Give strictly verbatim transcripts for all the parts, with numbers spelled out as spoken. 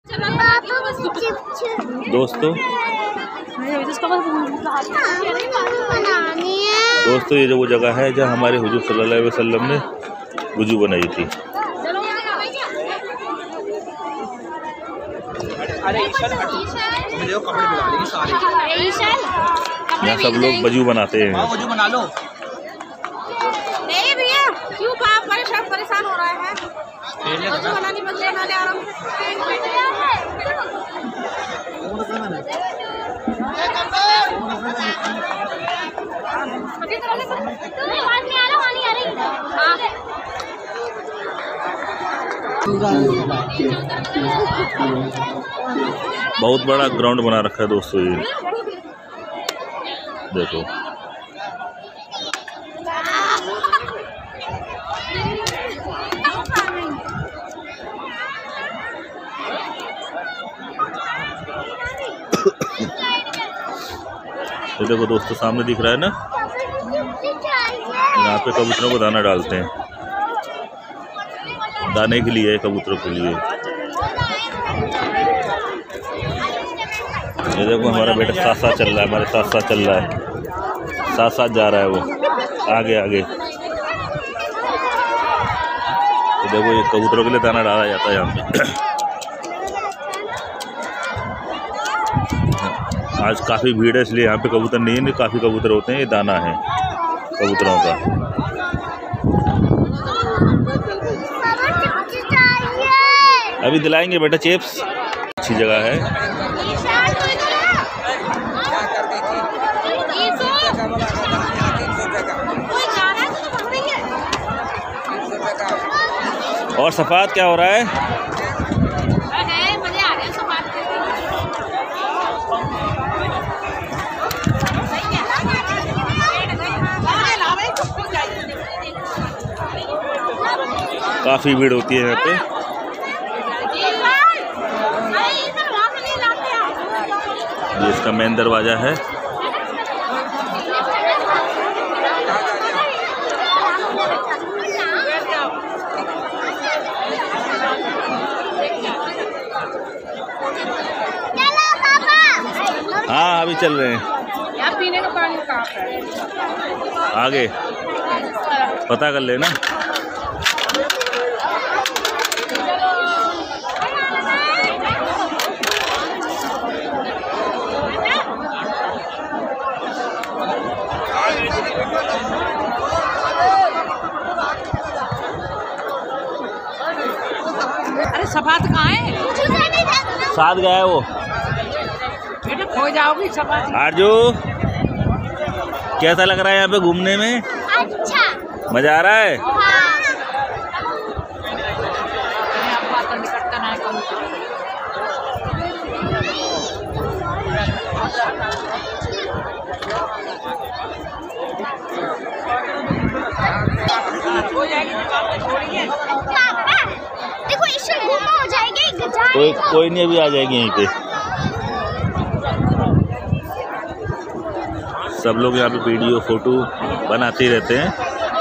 दोस्तों दोस्तों ये जो वो जगह है जहाँ हमारे हुजूर सल्लल्लाहु अलैहि वसल्लम ने वुजू बनाई थी। यहाँ सब लोग वजू बनाते हैं। वजू बना लो। नहीं भैया क्यों परेशान परेशान हो रहा है? वजू बनाने वजू बनाने आराम बहुत बड़ा ग्राउंड बना रखा है दोस्तों, ये देखो। ये देखो दोस्तों, सामने दिख रहा है ना, यहाँ पे कबूतरों को दाना डालते हैं, दाने के लिए, कबूतरों के लिए। ये देखो हमारा बेटा साथ साथ चल रहा है, हमारे साथ साथ चल रहा है, साथ साथ जा रहा है वो आगे आगे। तो देखो ये कबूतरों के लिए दाना डाला जाता है यहाँ पे। आज काफ़ी भीड़ है इसलिए यहाँ पे कबूतर नहीं है, काफ़ी कबूतर होते हैं, ये दाना है कबूतरों का। अभी दिलाएंगे बेटा चिप्स। अच्छी जगह है। और सफात क्या हो रहा है? काफी भीड़ होती है यहाँ पे। ये इसका मेन दरवाजा है। हाँ अभी चल रहे हैं। यहाँ पीने का पानी कहाँ है? आगे पता कर लेना। अरे सफात कहाँ है? साथ गया है वो। बेटा खो जाओगी सफात। आरजू कैसा लग रहा है यहाँ पे घूमने में? अच्छा मजा आ रहा है? हाँ। देखो इससे घूमा हो जाएगी। कोई कोई नहीं, अभी आ जाएगी यहीं पे। सब लोग यहाँ पे वीडियो फोटो बनाते रहते हैं।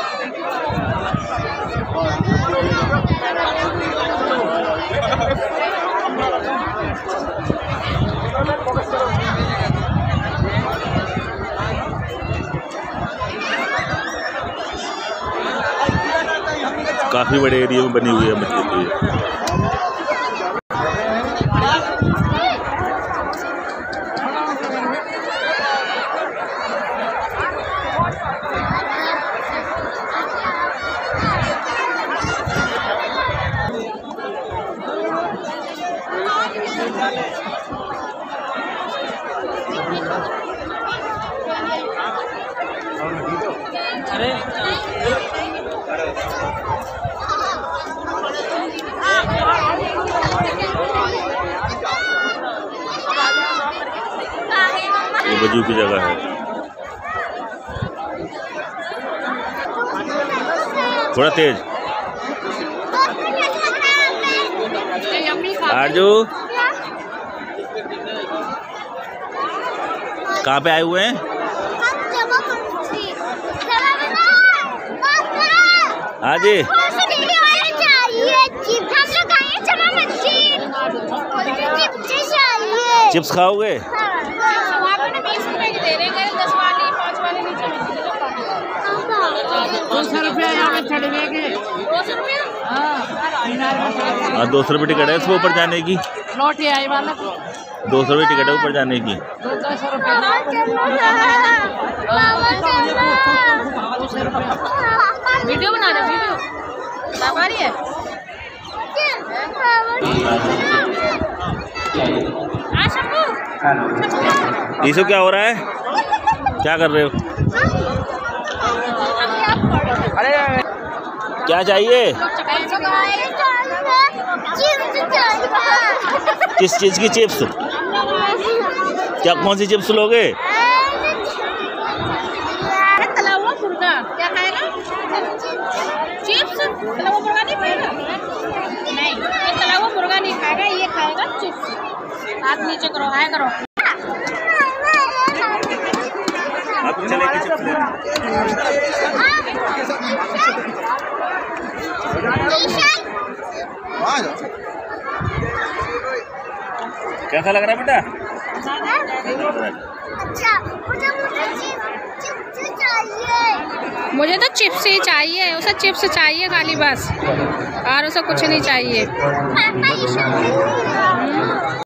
काफी बड़े एरिया में बनी हुई है मस्जिद ये। ये वजू की जगह है। थोड़ा तेज। आरजू कहाँ पे आए हुए हैं? हाँ जी। चिप्स खाओगे? वहाँ पे ना बीस रुपए की दे रहे हैं, दस वाली पाँच वाली नीचे मिलती है। दो सौ रुपया यहाँ पे चढ़ने के। दो सौ रुपया हाँ दो सौ रुपये टिकट है इसको ऊपर जाने की। लौट आई वाला दो सौ रुपये टिकट है ऊपर जाने की। दो दो सौ रुपया वीडियो बना रहे वीडियो बता रही है। हाँ शंभू ईशु क्या हो रहा है? क्या कर रहे हो? क्या चाहिए? किस चीज़ की चिप्स? क्या कौन सी चिप्स लोगे? तला हुआ मुर्गा क्या खाएगा? चिप्स तला हुआ मुर्गा नहीं खाएगा। नहीं ये तला हुआ मुर्गा नहीं खाएगा, ये खाएगा चिप्स। हाथ नीचे करो, हाय करो। आप चले के चिप्स ले। कैसा लग रहा है बेटा? अच्छा मुझे चिप्स चाहिए। मुझे तो चिप्स ही चाहिए, उसे चिप्स चाहिए खाली बस, और उसे कुछ नहीं चाहिए। पापा